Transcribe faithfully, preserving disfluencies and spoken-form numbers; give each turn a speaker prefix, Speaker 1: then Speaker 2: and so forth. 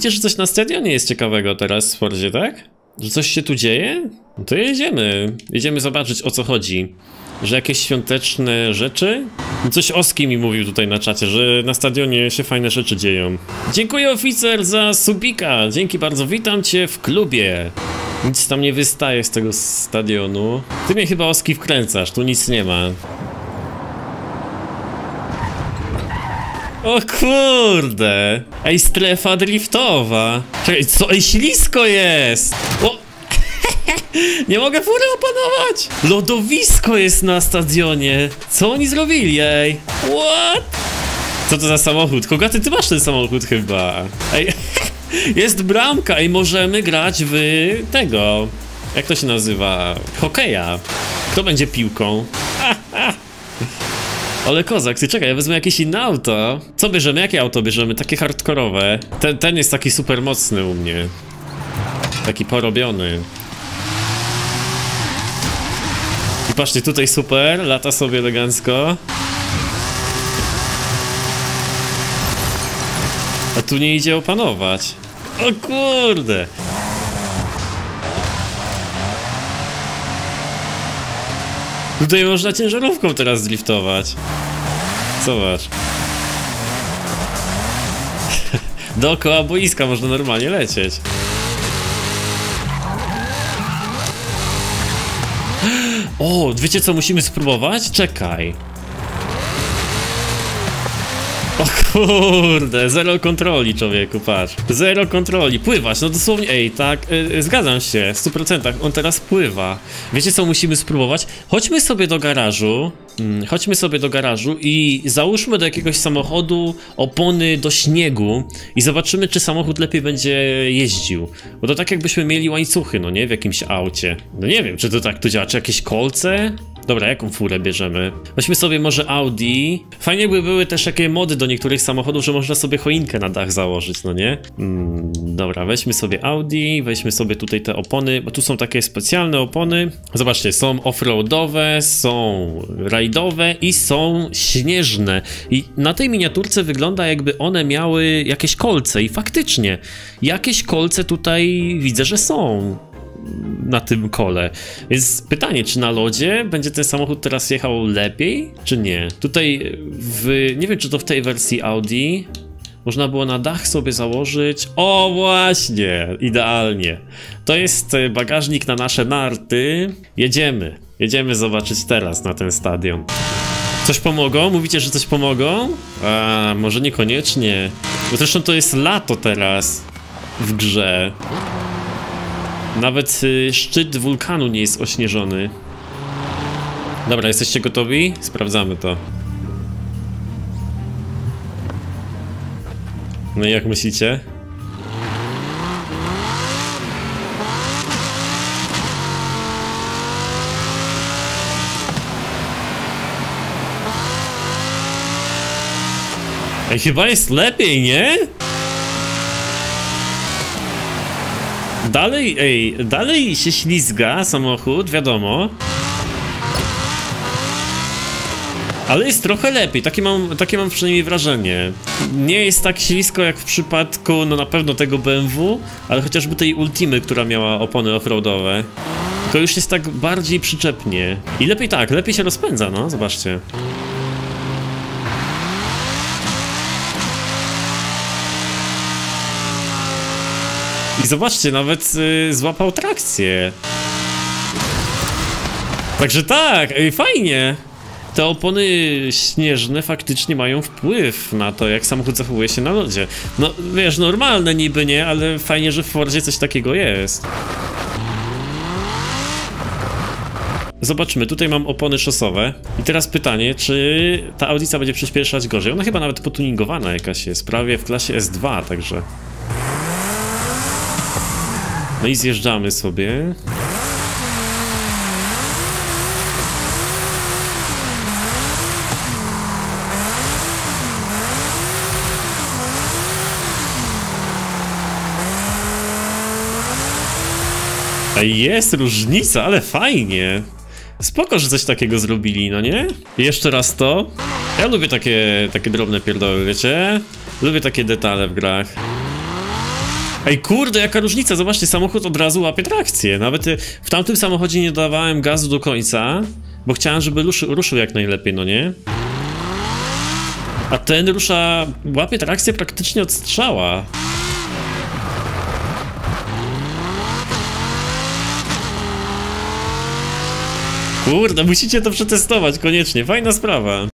Speaker 1: mówicie, że coś na stadionie jest ciekawego teraz w Forzie, tak? Że coś się tu dzieje? No to jedziemy. Jedziemy zobaczyć, o co chodzi. Że jakieś świąteczne rzeczy? Coś Oski mi mówił tutaj na czacie, że na stadionie się fajne rzeczy dzieją. Dziękuję oficer za subika. Dzięki bardzo, witam cię w klubie. Nic tam nie wystaje z tego stadionu. Ty mnie chyba Oski wkręcasz, tu nic nie ma. O kurde! Ej, strefa driftowa. Czekaj, co? Ej, ślisko jest! O! Nie mogę fury opanować! Lodowisko jest na stadionie. Co oni zrobili, ej? What? Co to za samochód? Kogaty, ty masz ten samochód chyba. Ej, jest bramka i możemy grać w tego. Jak to się nazywa? Hokeja. Kto będzie piłką? Ale kozak, ty czekaj, ja wezmę jakieś inne auto. Co bierzemy? Jakie auto bierzemy? Takie hardkorowe. Ten, ten jest taki super mocny u mnie. Taki porobiony. I patrzcie, tutaj super, lata sobie elegancko. A tu nie idzie opanować. O kurde! Tutaj można ciężarówką teraz driftować. Zobacz. Dookoła boiska można normalnie lecieć. O, wiecie co musimy spróbować? Czekaj. O kurde, zero kontroli, człowieku, patrz. Zero kontroli, pływać, no dosłownie, ej, tak, yy, zgadzam się, w stu procentach, on teraz pływa. Wiecie co musimy spróbować? Chodźmy sobie do garażu, hmm, chodźmy sobie do garażu i załóżmy do jakiegoś samochodu opony do śniegu i zobaczymy, czy samochód lepiej będzie jeździł. Bo to tak jakbyśmy mieli łańcuchy, no nie, w jakimś aucie. No nie wiem, czy to tak tu działa, czy jakieś kolce? Dobra, jaką furę bierzemy? Weźmy sobie może Audi. Fajnie by były też takie mody do niektórych samochodów, że można sobie choinkę na dach założyć, no nie? Mm, dobra, weźmy sobie Audi, weźmy sobie tutaj te opony, bo tu są takie specjalne opony. Zobaczcie, są offroadowe, są rajdowe i są śnieżne. I na tej miniaturce wygląda, jakby one miały jakieś kolce i faktycznie jakieś kolce tutaj widzę, że są na tym kole. Więc pytanie, czy na lodzie będzie ten samochód teraz jechał lepiej, czy nie? Tutaj w... nie wiem, czy to w tej wersji Audi można było na dach sobie założyć. O, właśnie! Idealnie. To jest bagażnik na nasze narty. Jedziemy. Jedziemy zobaczyć teraz na ten stadion. Coś pomogą? Mówicie, że coś pomogą? A, może niekoniecznie. Bo zresztą to jest lato teraz w grze. Nawet y, szczyt wulkanu nie jest ośnieżony. Dobra, jesteście gotowi? Sprawdzamy to. No i jak myślicie? Ej, chyba jest lepiej, nie? Dalej, ej, dalej się ślizga samochód, wiadomo. Ale jest trochę lepiej, takie mam, takie mam przynajmniej wrażenie. Nie jest tak ślisko jak w przypadku, no na pewno tego B M W, ale chociażby tej Ultimy, która miała opony offroadowe. Tylko już jest tak bardziej przyczepnie. I lepiej tak, lepiej się rozpędza, no, zobaczcie. I zobaczcie, nawet y, złapał trakcję. Także tak, ej, fajnie. Te opony śnieżne faktycznie mają wpływ na to, jak samochód zachowuje się na lodzie. No wiesz, normalne niby nie, ale fajnie, że w Fordzie coś takiego jest. Zobaczmy, tutaj mam opony szosowe. I teraz pytanie, czy ta audycja będzie przyspieszać gorzej? Ona chyba nawet potuningowana jakaś jest, prawie w klasie S dwa, także... No i zjeżdżamy sobie. Jest różnica, ale fajnie. Spoko, że coś takiego zrobili, no nie? I jeszcze raz to. Ja lubię takie, takie drobne pierdoły, wiecie? Lubię takie detale w grach. Ej, kurde, jaka różnica, zobaczcie, samochód od razu łapie trakcję. Nawet y, w tamtym samochodzie nie dawałem gazu do końca, bo chciałem, żeby ruszył, ruszył jak najlepiej, no nie? A ten rusza, łapie trakcję praktycznie od strzała. Kurde, musicie to przetestować koniecznie, fajna sprawa.